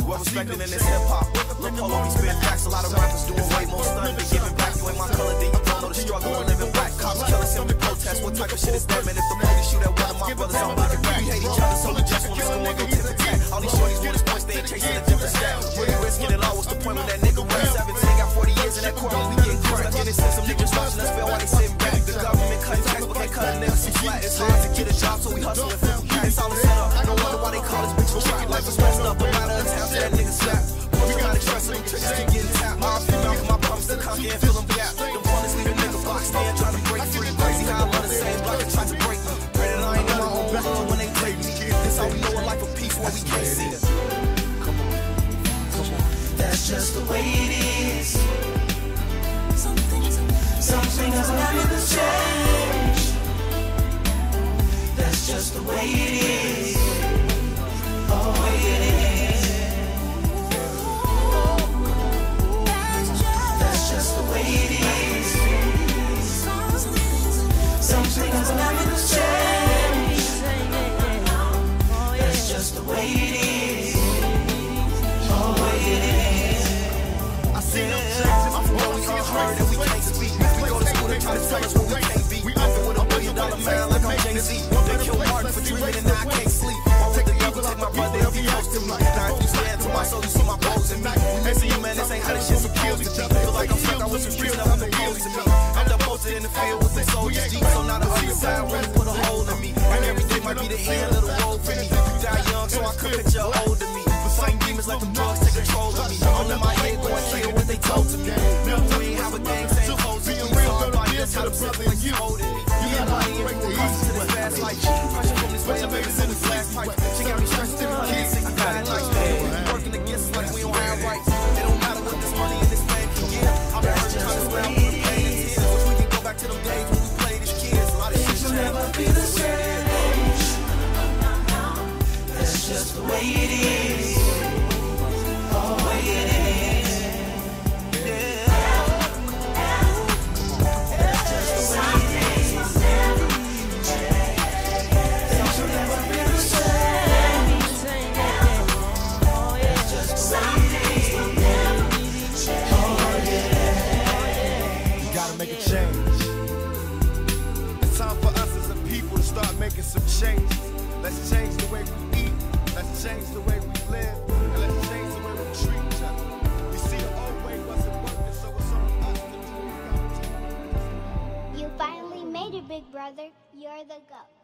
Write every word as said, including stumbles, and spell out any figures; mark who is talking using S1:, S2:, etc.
S1: well respected in this hip hop. Lil' Polo, we spit facts. A lot of rappers doing way more stunning than giving back. You ain't my color, then you don't know the struggle of living black. Cops killing, simply protest. What type of shit is that, man? If the police shoot at one of my brothers, I'm bringing back. We hate each other, so we just wanna score and go tip to tat. All these shorties want us points, they ain't chasing a different style. Where you risking it all? What's the point when that nigga rap? seventeen got forty years in that courtroom, we getting cracked. In this system, niggas watching us fail while they sitting back. The government cutting tax, but can't cut a nigga some flat. It's hard to get a job, so we hustling for some cash. It's all set up. No wonder why they call this bitch a trap. Life is messed up, but out of town, so that nigga slap. Boys got to trust them, tricks keep getting tapped. My female, my promise to conquer and fill them gap. Them bullets leave a nigga boxed in, trying to break free. Crazy how I love the same block and try to break me. Pray that I ain't in my own blood when they take me. This how we know a life of peace where we can't see it. Come on, come on.
S2: That's just the way it is. Some things, some things will never change. That's just the way it is. Oh, the way it is. That's just the way it is. Some things will never change. That's just the way it is. Oh, the way it is.
S1: I see them changes, I'm only unheard and we can't speak. We go to school, they try to tell us what we can't be. We open with a billion dollar man like I'm Jay-Z. They kill Martin for dreaming and now I can't sleep. Why would the devil take my brother if he close to me? Now if you stand to my soul, you see my pose in me. And see you, man, this ain't how this shit's supposed to be. Feel like I'm stuck, I was some real stuff opposed to me. I'm done posted in the field with the soldiers deep. So now the other side wanna put a hole in me. And everything might be the end of the road for me. You die young, so I could picture older me. But fighting demons like them drugs take control of me. I'm in my head going kill what they told to me. No, we ain't have a thing saying close to me. Somebody else had a brother like you holding me. Yeah, money and we cruising to this fast life. Pressure from this way, elevators in this glass pipe. She got me stressed to my kids, sixty-nine lights. Working against us like we don't have rights. It don't matter what this money and this man can get. I've been hurt trying to slam for the pain and tears. Wish we could go back to them days when we played as kids. A lot of shit
S2: will never be the same. That's just the way it is. Oh, the way it is.
S1: Make a change. It's time for us as a people to start making some changes. Let's change the way we eat. Let's change the way we live. And let's change the way we treat each other. You see, the old way wasn't working, so it's on us to do.
S3: You finally made it, big brother. You're the GOAT.